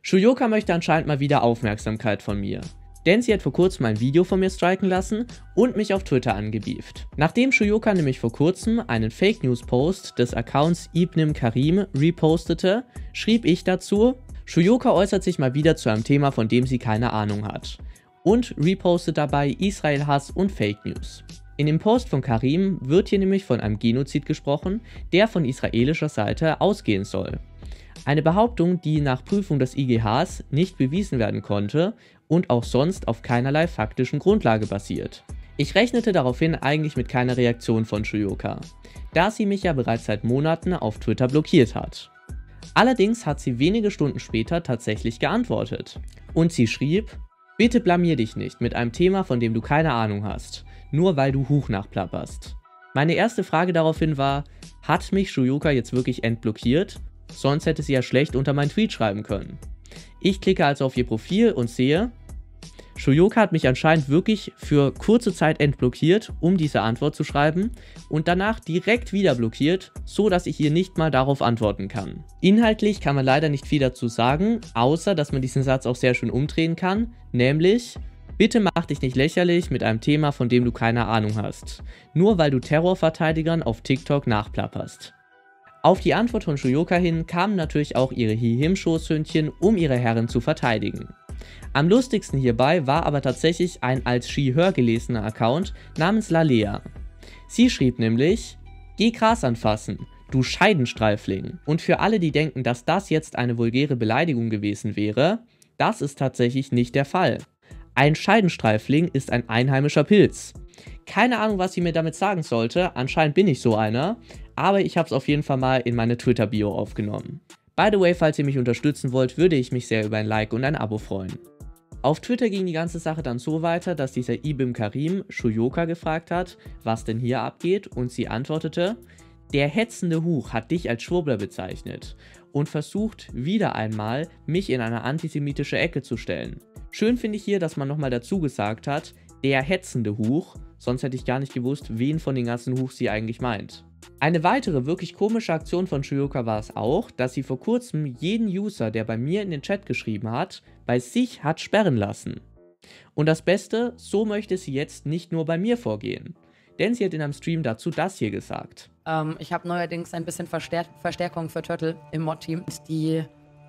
Shuyoka möchte anscheinend mal wieder Aufmerksamkeit von mir. Denn sie hat vor kurzem ein Video von mir striken lassen und mich auf Twitter angebieft. Nachdem Shuyoka nämlich vor kurzem einen Fake News Post des Accounts Ibn Karim repostete, schrieb ich dazu: Shuyoka äußert sich mal wieder zu einem Thema, von dem sie keine Ahnung hat. Und repostet dabei Israel-Hass und Fake News. In dem Post von Karim wird hier nämlich von einem Genozid gesprochen, der von israelischer Seite ausgehen soll. Eine Behauptung, die nach Prüfung des IGHs nicht bewiesen werden konnte und auch sonst auf keinerlei faktischen Grundlage basiert. Ich rechnete daraufhin eigentlich mit keiner Reaktion von Shuyoka, da sie mich ja bereits seit Monaten auf Twitter blockiert hat. Allerdings hat sie wenige Stunden später tatsächlich geantwortet. Und sie schrieb: Bitte blamier dich nicht mit einem Thema, von dem du keine Ahnung hast, nur weil du Huch nachplapperst. Meine erste Frage daraufhin war: Hat mich Shuyoka jetzt wirklich entblockiert? Sonst hätte sie ja schlecht unter meinen Tweet schreiben können. Ich klicke also auf ihr Profil und sehe, Shuyoka hat mich anscheinend wirklich für kurze Zeit entblockiert, um diese Antwort zu schreiben, und danach direkt wieder blockiert, so dass ich ihr nicht mal darauf antworten kann. Inhaltlich kann man leider nicht viel dazu sagen, außer dass man diesen Satz auch sehr schön umdrehen kann, nämlich: Bitte mach dich nicht lächerlich mit einem Thema, von dem du keine Ahnung hast, nur weil du Terrorverteidigern auf TikTok nachplapperst. Auf die Antwort von Shuyoka hin kamen natürlich auch ihre Hihim-Schoßhündchen, um ihre Herren zu verteidigen. Am lustigsten hierbei war aber tatsächlich ein als She-Her gelesener Account namens Lalea. Sie schrieb nämlich: Geh Gras anfassen, du Scheidenstreifling. Und für alle, die denken, dass das jetzt eine vulgäre Beleidigung gewesen wäre, das ist tatsächlich nicht der Fall. Ein Scheidenstreifling ist ein einheimischer Pilz. Keine Ahnung, was sie mir damit sagen sollte, anscheinend bin ich so einer, aber ich habe es auf jeden Fall mal in meine Twitter-Bio aufgenommen. By the way, falls ihr mich unterstützen wollt, würde ich mich sehr über ein Like und ein Abo freuen. Auf Twitter ging die ganze Sache dann so weiter, dass dieser Ibn Karim Shuyoka gefragt hat, was denn hier abgeht, und sie antwortete: Der hetzende Huch hat dich als Schwurbler bezeichnet und versucht wieder einmal, mich in eine antisemitische Ecke zu stellen. Schön finde ich hier, dass man nochmal dazu gesagt hat, der hetzende Huch, sonst hätte ich gar nicht gewusst, wen von den ganzen Huchs sie eigentlich meint. Eine weitere wirklich komische Aktion von Shuyoka war es auch, dass sie vor kurzem jeden User, der bei mir in den Chat geschrieben hat, bei sich hat sperren lassen. Und das Beste, so möchte sie jetzt nicht nur bei mir vorgehen. Denn sie hat in einem Stream dazu das hier gesagt. Ich habe neuerdings ein bisschen Verstärkung für Turtle im Mod-Team. Die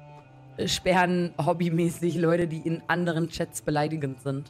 sperren hobbymäßig Leute, die in anderen Chats beleidigend sind.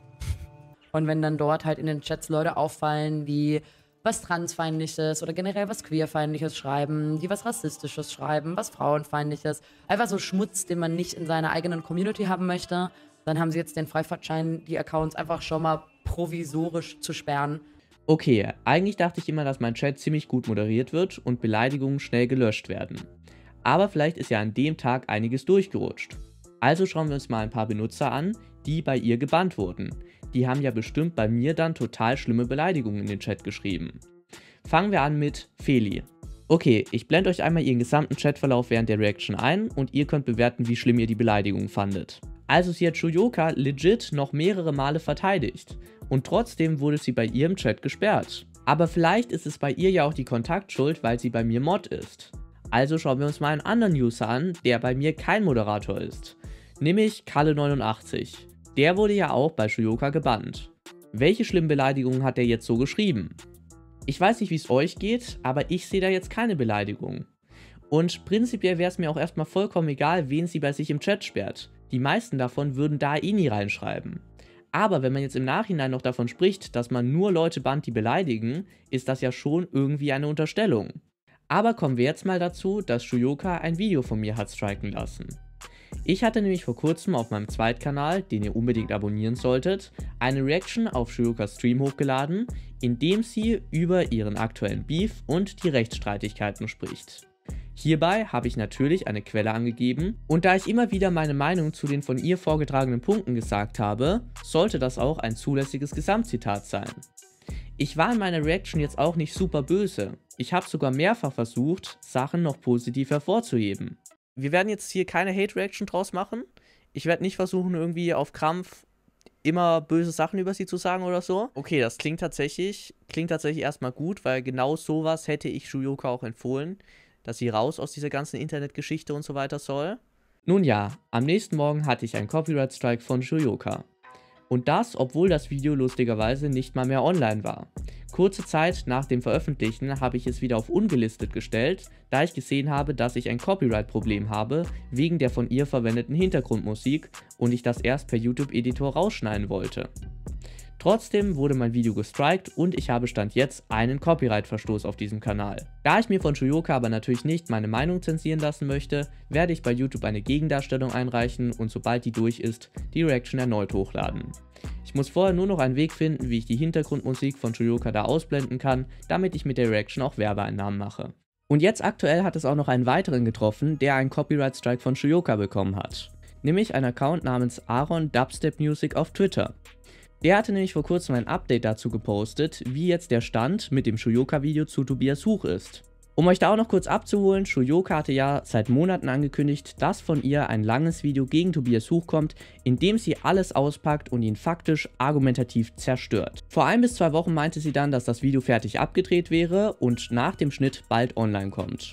Und wenn dann dort halt in den Chats Leute auffallen, die was Transfeindliches oder generell was Queerfeindliches schreiben, die was Rassistisches schreiben, was Frauenfeindliches, einfach so Schmutz, den man nicht in seiner eigenen Community haben möchte, dann haben sie jetzt den Freifahrtschein, die Accounts einfach schon mal provisorisch zu sperren. Okay, eigentlich dachte ich immer, dass mein Chat ziemlich gut moderiert wird und Beleidigungen schnell gelöscht werden. Aber vielleicht ist ja an dem Tag einiges durchgerutscht. Also schauen wir uns mal ein paar Benutzer an, die bei ihr gebannt wurden. Die haben ja bestimmt bei mir dann total schlimme Beleidigungen in den Chat geschrieben. Fangen wir an mit Feli. Okay, ich blende euch einmal ihren gesamten Chatverlauf während der Reaction ein und ihr könnt bewerten, wie schlimm ihr die Beleidigung fandet. Also sie hat Shuyoka legit noch mehrere Male verteidigt und trotzdem wurde sie bei ihrem Chat gesperrt. Aber vielleicht ist es bei ihr ja auch die Kontaktschuld, weil sie bei mir Mod ist. Also schauen wir uns mal einen anderen User an, der bei mir kein Moderator ist. Nämlich Kalle89. Der wurde ja auch bei Shuyoka gebannt. Welche schlimmen Beleidigungen hat er jetzt so geschrieben? Ich weiß nicht, wie es euch geht, aber ich sehe da jetzt keine Beleidigung. Und prinzipiell wäre es mir auch erstmal vollkommen egal, wen sie bei sich im Chat sperrt. Die meisten davon würden da eh nie reinschreiben. Aber wenn man jetzt im Nachhinein noch davon spricht, dass man nur Leute bannt, die beleidigen, ist das ja schon irgendwie eine Unterstellung. Aber kommen wir jetzt mal dazu, dass Shuyoka ein Video von mir hat striken lassen. Ich hatte nämlich vor kurzem auf meinem Zweitkanal, den ihr unbedingt abonnieren solltet, eine Reaction auf Shuyokas Stream hochgeladen, in dem sie über ihren aktuellen Beef und die Rechtsstreitigkeiten spricht. Hierbei habe ich natürlich eine Quelle angegeben und da ich immer wieder meine Meinung zu den von ihr vorgetragenen Punkten gesagt habe, sollte das auch ein zulässiges Gesamtzitat sein. Ich war in meiner Reaction jetzt auch nicht super böse, ich habe sogar mehrfach versucht, Sachen noch positiv hervorzuheben. Wir werden jetzt hier keine Hate-Reaction draus machen. Ich werde nicht versuchen, irgendwie auf Krampf immer böse Sachen über sie zu sagen oder so. Okay, das klingt tatsächlich erstmal gut, weil genau sowas hätte ich Shuyoka auch empfohlen, dass sie raus aus dieser ganzen Internetgeschichte und so weiter soll. Nun ja, am nächsten Morgen hatte ich einen Copyright Strike von Shuyoka. Und das, obwohl das Video lustigerweise nicht mal mehr online war. Kurze Zeit nach dem Veröffentlichen habe ich es wieder auf ungelistet gestellt, da ich gesehen habe, dass ich ein Copyright-Problem habe, wegen der von ihr verwendeten Hintergrundmusik und ich das erst per YouTube-Editor rausschneiden wollte. Trotzdem wurde mein Video gestrikt und ich habe Stand jetzt einen Copyright-Verstoß auf diesem Kanal. Da ich mir von Shuyoka aber natürlich nicht meine Meinung zensieren lassen möchte, werde ich bei YouTube eine Gegendarstellung einreichen und sobald die durch ist, die Reaction erneut hochladen. Ich muss vorher nur noch einen Weg finden, wie ich die Hintergrundmusik von Shuyoka da ausblenden kann, damit ich mit der Reaction auch Werbeeinnahmen mache. Und jetzt aktuell hat es auch noch einen weiteren getroffen, der einen Copyright-Strike von Shuyoka bekommen hat. Nämlich ein Account namens Aaron Dubstep Music auf Twitter. Der hatte nämlich vor kurzem ein Update dazu gepostet, wie jetzt der Stand mit dem Shuyoka-Video zu Tobias Huch ist. Um euch da auch noch kurz abzuholen, Shuyoka hatte ja seit Monaten angekündigt, dass von ihr ein langes Video gegen Tobias Huch kommt, in dem sie alles auspackt und ihn faktisch argumentativ zerstört. Vor 1 bis 2 Wochen meinte sie dann, dass das Video fertig abgedreht wäre und nach dem Schnitt bald online kommt.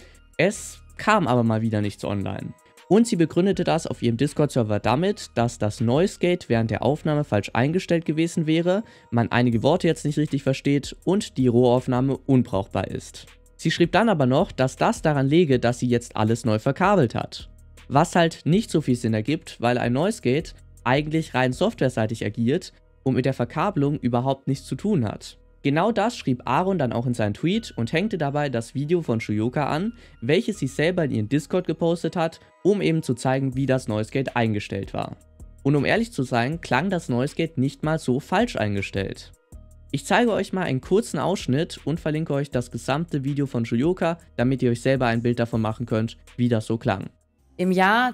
Es kam aber mal wieder nichts online. Und sie begründete das auf ihrem Discord-Server damit, dass das Noise Gate während der Aufnahme falsch eingestellt gewesen wäre, man einige Worte jetzt nicht richtig versteht und die Rohaufnahme unbrauchbar ist. Sie schrieb dann aber noch, dass das daran läge, dass sie jetzt alles neu verkabelt hat. Was halt nicht so viel Sinn ergibt, weil ein Noise Gate eigentlich rein softwareseitig agiert und mit der Verkabelung überhaupt nichts zu tun hat. Genau das schrieb Aaron dann auch in seinen Tweet und hängte dabei das Video von Shuyoka an, welches sie selber in ihren Discord gepostet hat, um eben zu zeigen, wie das Noise Gate eingestellt war. Und um ehrlich zu sein, klang das Noise Gate nicht mal so falsch eingestellt. Ich zeige euch mal einen kurzen Ausschnitt und verlinke euch das gesamte Video von Shuyoka, damit ihr euch selber ein Bild davon machen könnt, wie das so klang. Im Jahr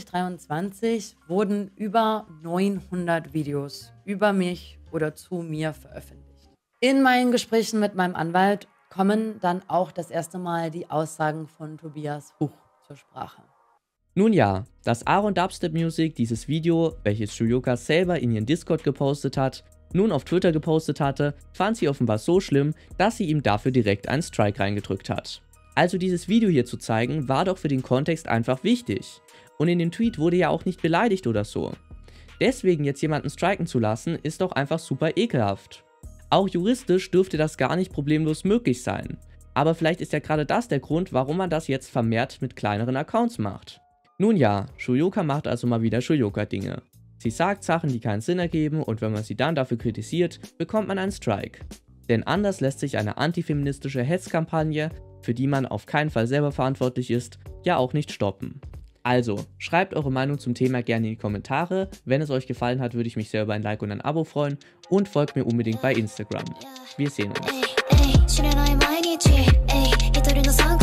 2023 wurden über 900 Videos über mich oder zu mir veröffentlicht. In meinen Gesprächen mit meinem Anwalt kommen dann auch das erste Mal die Aussagen von Tobias Huch zur Sprache. Nun ja, dass Aaron Dubstep Music dieses Video, welches Shuyoka selber in ihren Discord gepostet hat, nun auf Twitter gepostet hatte, fand sie offenbar so schlimm, dass sie ihm dafür direkt einen Strike reingedrückt hat. Also dieses Video hier zu zeigen, war doch für den Kontext einfach wichtig. Und in dem Tweet wurde ja auch nicht beleidigt oder so. Deswegen jetzt jemanden striken zu lassen, ist doch einfach super ekelhaft. Auch juristisch dürfte das gar nicht problemlos möglich sein. Aber vielleicht ist ja gerade das der Grund, warum man das jetzt vermehrt mit kleineren Accounts macht. Nun ja, Shuyoka macht also mal wieder Shuyoka-Dinge. Sie sagt Sachen, die keinen Sinn ergeben und wenn man sie dann dafür kritisiert, bekommt man einen Strike. Denn anders lässt sich eine antifeministische Hetzkampagne, für die man auf keinen Fall selber verantwortlich ist, ja auch nicht stoppen. Also, schreibt eure Meinung zum Thema gerne in die Kommentare. Wenn es euch gefallen hat, würde ich mich sehr über ein Like und ein Abo freuen. Und folgt mir unbedingt bei Instagram. Wir sehen uns.